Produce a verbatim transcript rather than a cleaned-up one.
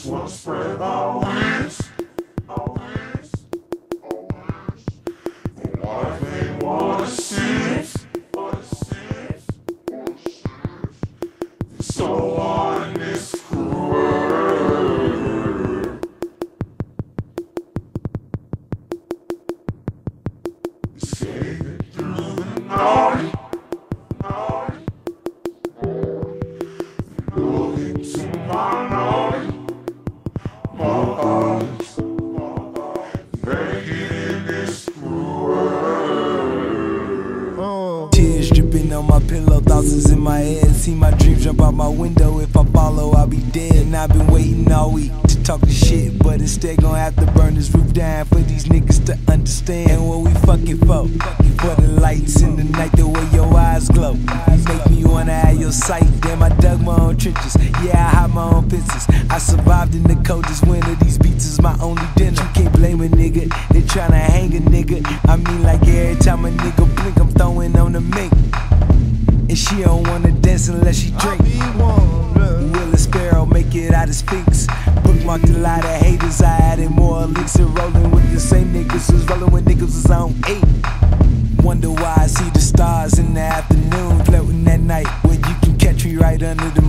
just wanna spread our wings. Our wings. Our wings. But what if they wanna see? Wanna see? Wanna see? So on this cruel world, escaping through the night. Tears dripping on my pillow, thousands in my head. See my dreams jump out my window. If I follow, I'll be dead. And I've been waiting all week to talk this shit, but instead gon' have to burn this roof down for these niggas to understand what we fucking for. For the lights in the night, the way your eyes glow, you make me wanna have your sight. Damn, I dug my own trenches. Yeah, I hide my own fences. I survived in the coldest winter. These beats is my only dinner. You can't blame a nigga. They tryna hang a nigga. I mean, like every time a nigga blink, I'm throwing on the mink. And she don't wanna dance unless she drink. Will a sparrow make it out of Sphinx? Bookmarked a lot of haters. I added more elixir, rolling with the same niggas who's rolling when niggas was on eight. Wonder why I see the stars in the afternoon, floating at night, where you can catch me right under the